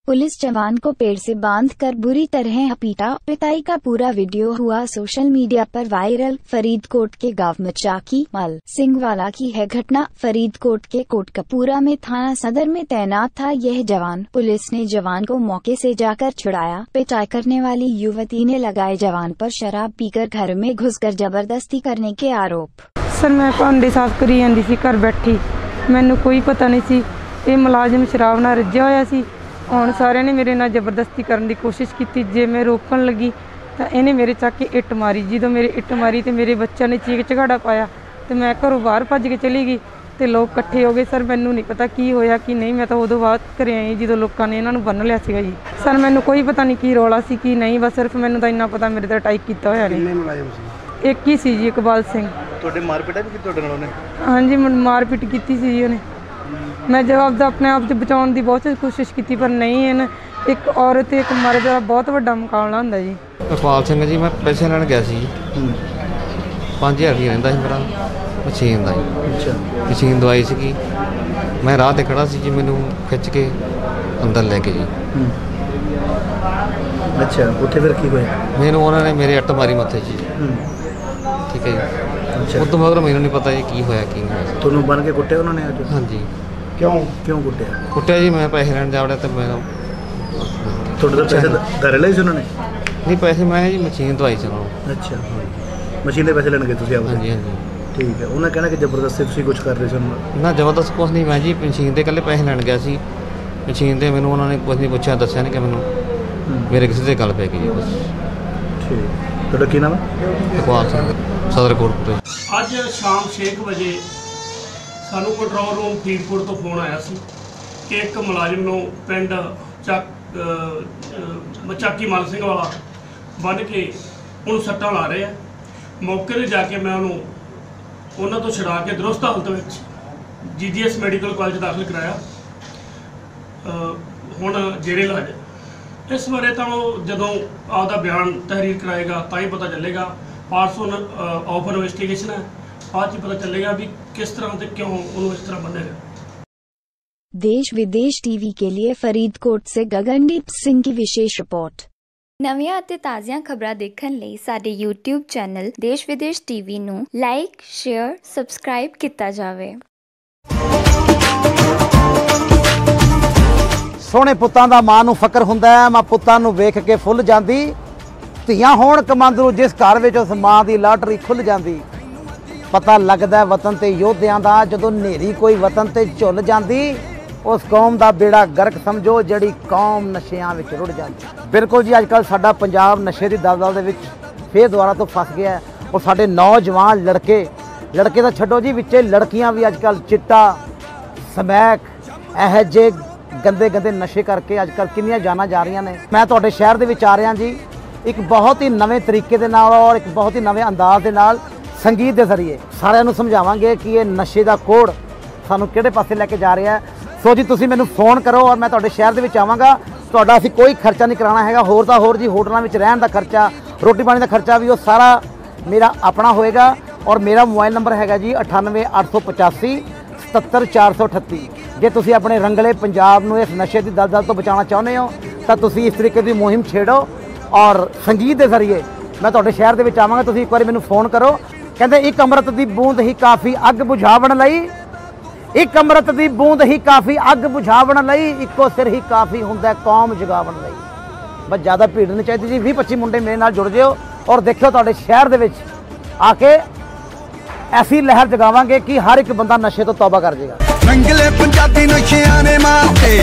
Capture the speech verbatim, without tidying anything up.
Police जवान को पेड़ से बांधकर बुरी तरह पीटा। पिटाई का पूरा वीडियो हुआ सोशल मीडिया पर वायरल। फरीदकोट के गांव मचाकी मल सिंहवाला की है घटना। फरीदकोट के कोटकपूरा में थाना सदर में तैनात था यह जवान। पुलिस ने जवान को मौके से जाकर छुड़ाया। पिटाई करने वाली युवती ने लगाए जवान पर शराब पीकर घर में घुसकर जबरदस्ती करने के आरोप। सर मैं भांडे साफ करी जांदी सी घर बैठी, मैनू कोई पता नहीं सी ये मुलाजिम शराब नाल रज्जिया होया सी। ਹੁਣ सारे ने मेरे नाल जबरदस्ती करने की कोशिश की। जे मैं रोकन लगी तो इन्हें मेरे चक के इट मारी। जो मेरे इट मारी तो मेरे बच्चा ने चीख झगाड़ा पाया तो मैं घरों बाहर भज के चली गई तो लोग इकट्ठे हो गए। सर मैनू नहीं पता की होया कि नहीं, मैं तो उदों बाद घरे आई जो लोगों ने इन्हों बन लिया सीगा जी। सर मैनू कोई पता नहीं की रौला सी की नहीं, बस सिर्फ मैनू तो इन्ना पता मेरे तो अटैक किया होया नहीं। एक ही सी जी इकबाल सिंह। हाँ जी मारपीट की सी जी उन्हें। मैं जब अपने आप से बचाने की बहुत कोशिश की पर नहीं है। एक औरत एक मर्द का बहुत बड़ा मुकाबला होंदा जी। इकबाल सिंह जी मैं पैसे लैन गया सी पाँच हज़ार रुपया रहिंदा सी मेरा मशीन का जी। मशीन दवाई सी मैं राह ते खड़ा सी जी, मैनू खिच के अंदर ले गए जी। अच्छा उत्थे फिर की होया? मैनू उन्होंने मेरे अट्ट मारी मत्थे जी। ठीक है जी। उस तो मगर मैनू नहीं पता जी की होया की नहीं होया। तुहानू बन के कुट्टिया उन्होंने? हाँ जी। क्यों क्यों कुट्टिया? कुट्टिया जी मैं पैसे लैन जा वड़िया तो मैं थोड़े तो पैसे धरे लए सी उन्होंने? नहीं पैसे मैं जी मशीन दवाई सी उन्होंने। अच्छा मशीन के पैसे लैन गए तुसीं? हाँ जी हाँ जी ठीक है। उन्हें कहना कि जबरदस्ती तुसीं कुछ कर रहे सी? ना जबरदस्त कुछ नहीं, मैं जी मशीन के कल्ले पैसे लैन गया सी। मशीन से मैनू उन्होंने कुछ नहीं पूछा दस्या नहीं कि मैनू मेरे किसी से गल पै गई बस। ठीक ਤੁਹਾਡਾ ਕੀ ਨਾਮ ਹੈ? ਇਕਬਾਲ ਸਿੰਘ ਸਦਰ ਕੋਟਕਪੂਰੇ। ਅੱਜ ਸ਼ਾਮ ਛੇ ਵਜੇ ਸਾਨੂੰ ਕੰਟਰੋਲ ਰੂਮ ਫਰੀਦਕੋਟ ਤੋਂ ਫੋਨ ਆਇਆ ਸੀ ਕਿ ਇੱਕ ਮੁਲਾਜ਼ਮ ਨੂੰ ਪਿੰਡ ਚੱਕ ਮਚਾਕੀ ਮਲ ਸਿੰਘ ਵਾਲਾ ਬੰਨ੍ਹ ਕੇ ਉਹਨੂੰ ਸੱਟਾਂ ਲਾ ਰਹੇ ਆ। ਮੌਕੇ 'ਤੇ ਜਾ ਕੇ ਮੈਂ ਉਹਨੂੰ ਉਹਨਾਂ ਤੋਂ ਛੁਡਾ ਕੇ ਦਰੁਸਤ ਹਾਲਤ ਵਿੱਚ ਜੀ ਜੀ ਐਸ ਮੈਡੀਕਲ ਕਾਲਜ ਦਾਖਲ ਕਰਾਇਆ। ਹੁਣ ਜੇਰੇ ਇਲਾਜ इस बारे तो जो आपका बयान तहरीर कराएगा तो ही पता चलेगा। पार्ट्स ऑफ इन्वेस्टिगेशन है, बाद ही पता चलेगा भी किस तरह से क्यों उन्होंने इस तरह बनेगा। देश विदेश टीवी के लिए फरीदकोट से गगनदीप सिंह की विशेष रिपोर्ट। नवीं ਅਤੇ ਤਾਜ਼ੀਆਂ ਖਬਰਾਂ ਦੇਖਣ ਲਈ ਸਾਡੇ YouTube ਚੈਨਲ ਦੇਸ਼ ਵਿਦੇਸ਼ ਟੀਵੀ ਨੂੰ ਲਾਈਕ, ਸ਼ੇਅਰ, ਸਬਸਕ੍ਰਾਈਬ ਕੀਤਾ ਜਾਵੇ। सोहने पुत्तां दा मां नूं फकर हुंदा है, मां पुत्तां नूं वेख के फुੱਲ ਜਾਂਦੀ। ਧੀਆਂ ਹੋਣ ਕਮਾਂਦਰੂ जिस घर ਵਿੱਚ ਉਸ ਮਾਂ ਦੀ ਲਾਟਰੀ ਖੁੱਲ ਜਾਂਦੀ। पता लगदा वतन ते योद्धियां दा जदों नेरी कोई वतन ते झुल जांदी। उस कौम दा बेड़ा गर्क समझो जिहड़ी कौम नशियां विच रुड़ जांदी। बिल्कुल जी अजकल साडा पंजाब नशे दी दलदल दे विच फिर दुबारा तो फस गया है। और साडे नौजवान लड़के लड़के तां छड्डो जी विचे लड़कियां भी अजकल चिट्टा समैक इहो जे गंदे गंदे नशे करके अजकल किन्नियां जाना जा रही ने। मैं तुहाडे शहर दे विच आ रहा जी एक बहुत ही नवे तरीके दे नाल और एक बहुत ही नवे अंदाज दे नाल संगीत के जरिए सारिਆਂ ਨੂੰ समझावांगे कि ये नशे का कोड सानू किहड़े पासे लैके जा रहा है। सो जी तुसीं मैनू फोन करो और मैं तुहाडे शहर दे विच आवांगा। तुहाडा असीं कोई खर्चा नहीं कराना हैगा। होर दा होर जी होटलों में रहण दा खर्चा रोटी पानी का खर्चा भी वो सारा मेरा अपना होएगा। और मेरा मोबाइल नंबर हैगा जी अठानवे अठ सौ पचासी सतहत्तर चार सौ अठत्ती। जे तुसीं अपने रंगले पंजाब नूं इस नशे की दलदल तो बचाना चाहुंदे हो तो तुसीं इस तरीके की मुहिम छेड़ो और संगीत के जरिए मैं तुहाडे शहर दे विच आवांगा। तुसीं एक बार मैनूं फोन करो। कहंदे एक अमृत की बूंद ही काफ़ी अग बुझावन लई, एक अमृत की बूंद ही काफ़ी अग बुझावन लई, इक्को सिर ही काफ़ी हुंदा कौम जगावन लई। बस ज़्यादा भीड़ नहीं चाहिए जी। बीस पच्ची मुंडे मेरे नाल जुड़ जाओ और देखियो तुहाडे शहर दे विच आके ऐसी लहर जगावांगे कि हर एक बंदा नशे तो तौबा कर जाएगा। रंगले पंजाबी नशियां ने मारते